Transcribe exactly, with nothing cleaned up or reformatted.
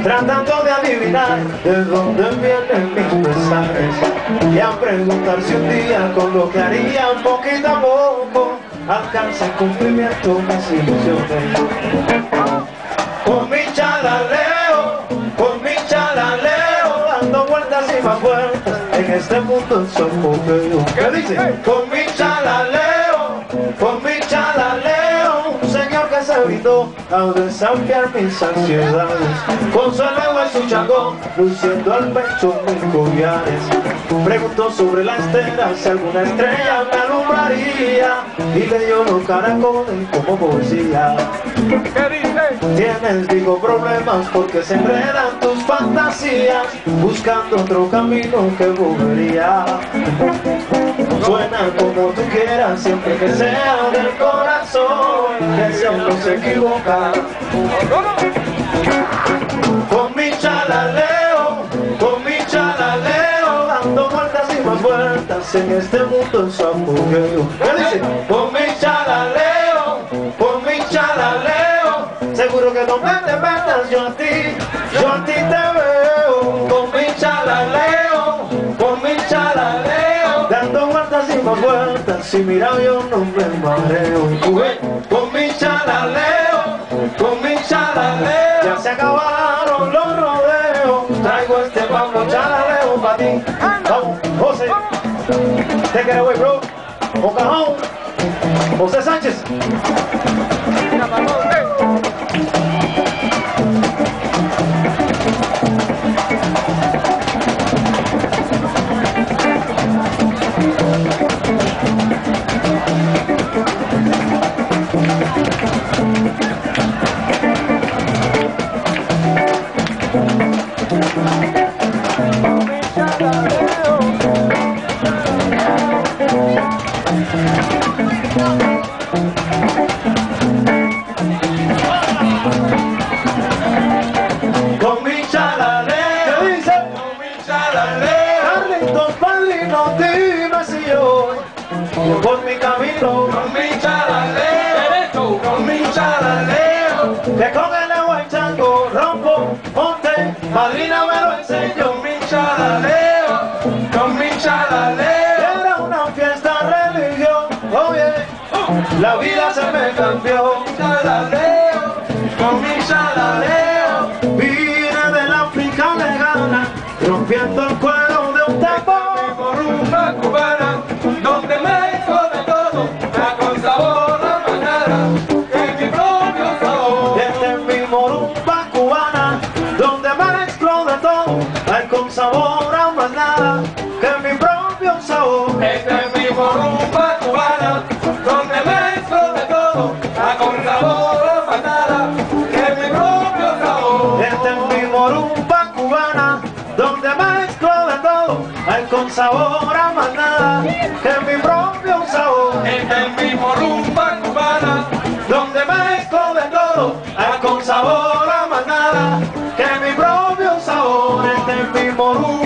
tratando de adivinar de dónde vienen mis mensajes y a preguntar si un día con lo que haría poquito a poco alcanza el cumplimiento mis ilusiones. Con mi chalaleo, con mi chalaleo, dando vueltas y más vueltas en este mundo sofocado. ¿Qué dice? Con mi chalaleo, con mi chalaleo, un señor que se vino a desafiar mis ansiedades. Con su lengua y su changón, luciendo al pecho mil collares. Preguntó sobre la estela si alguna estrella me alumbraría y le dio los caracoles como poesía. ¿Qué dice? Tienes, digo, problemas porque se enredan tus fantasías buscando otro camino que bobería. Suena como tú quieras siempre que sea del corazón, que si no se equivoca. Con mi chalaleo, con mi chalaleo, dando vueltas y más vueltas en este mundo en su apogeo. ¿Qué dice? Con mi chalaleo, con mi chalaleo, seguro que donde te metas yo a ti, yo a ti te veo. Con mi chalaleo, con mi chalaleo, dando vueltas y más vueltas, y mira yo no me mareo. Con mi chalaleo, con mi chalaleo, ya se acabaron los rodeos, traigo este pampo chalaleo pa' ti. Vamos, José, take it away, bro. Ocajón, José Sánchez. Con mi chalaleo, ¿qué dice? Con mi chalaleo, Carlitos Padrino, dime si yo voy por mi camino. Con mi chalaleo, con mi chalaleo, que con el agua y chango rompo monte, madrina me lo enseñó. Con mi chalaleo, con mi chalaleo, era una fiesta religión, oye, la vida se me cambió. Chalaleo, con mi chalaleo, vine de la África lejana, rompiendo el cuero de un tambor. Por rumba cubana, donde mezclo de todo, la con sabor la manera, en mi propio sabor. Este es mi morumba cubana, donde mezclo de todo, hay con sabor a más nada que mi propio sabor. Esta es mi rumba cubana, donde mezclo de todo, la con sabor la manera, en mi propio sabor. Este es mi morumba cubana, donde mezclo de todo, hay con sabor a más nada que mi propio sabor. Esta es mi rumba cubana, Donde mezclo de todo, hay con sabor a más nada que mi propio sabor. Este es mi morumba